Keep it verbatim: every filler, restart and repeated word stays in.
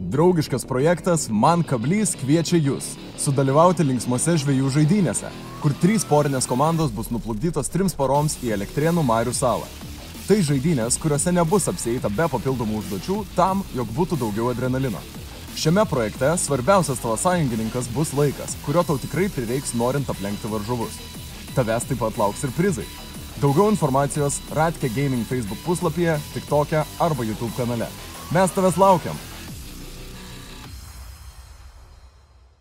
Draugiškas projektas Man Kablys kviečia jūs sudalyvauti linksmose žvejų žaidynėse, kur trys porinės komandos bus nuplukdytos trims paroms į Elektrėnų Marių salą. Tai žaidynės, kuriuose nebus apsieita be papildomų užduočių tam, jog būtų daugiau adrenalino. Šiame projekte svarbiausias tavo sąjungininkas bus laikas, kurio tau tikrai prireiks norint aplenkti varžovus. Tavęs taip pat lauks ir prizai. Daugiau informacijos Radke Gaming Facebook puslapyje, TikTok'e arba YouTube kanale. Mes tavęs laukiam!